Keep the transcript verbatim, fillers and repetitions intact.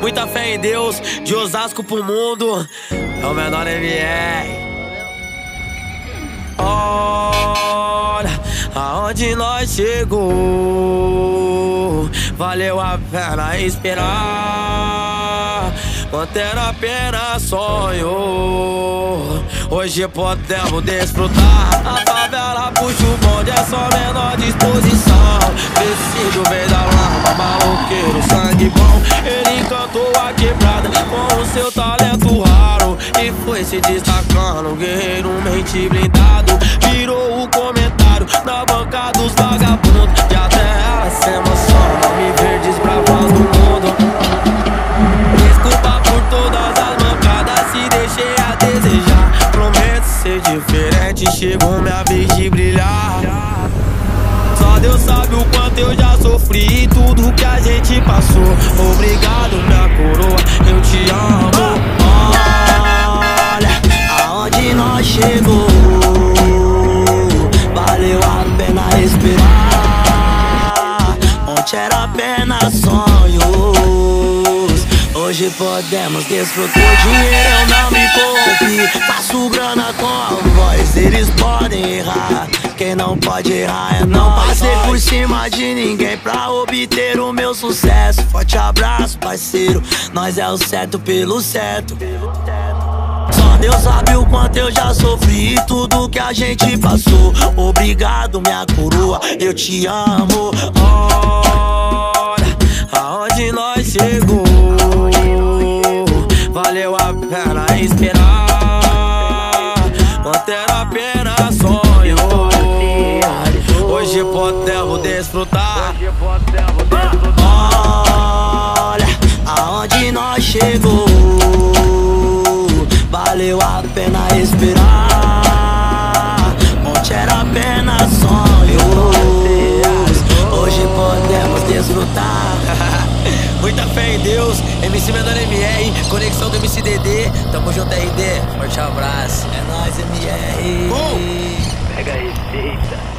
muita fé em Deus, de Osasco pro mundo. É o menor M R. Olha aonde nós chegou, valeu a pena esperar. Mantendo apenas sonho, hoje podemos desfrutar. A favela puxa o bonde, é só menor disposição. Crescido veio da lama, maloqueiro, sangue bom. Ele encantou a quebrada com o seu talento raro e foi se destacando, guerreiro, mente blindado. Virou o comentário na banca dos vagabundos, e até ela se emociona me ver desbravando o mundo. Desculpa por todas as mancadas, se deixei a desejar. Prometo ser diferente, chegou minha vez de brilhar. Só Deus sabe o quanto eu já sofri e tudo que a gente passou. Obrigado, minha coroa, eu te amo. Olha aonde nós chegou, valeu a pena respirar. Ontem era apenas sonhos, hoje podemos desfrutar. O dinheiro eu não me corrompi, faço grana com a voz. Eles podem errar, quem não pode errar é não. Passei por cima de ninguém pra obter o meu sucesso. Forte abraço, parceiro, nós é o certo pelo certo. Só Deus sabe o quanto eu já sofri e tudo que a gente passou. Obrigado, minha coroa, eu te amo. Olha aonde nós chegou, valeu a pena esperar. Mantendo apenas sonho, hoje podemos desfrutar. Olha aonde nós chegou, valeu a pena esperar. Ontem era apenas sonhos, hoje podemos desfrutar. Muita fé em Deus, M C Menor M R, conexão do M C D D. Tamo junto, R D, forte abraço. É nóis, M R. Uh! Pega a receita.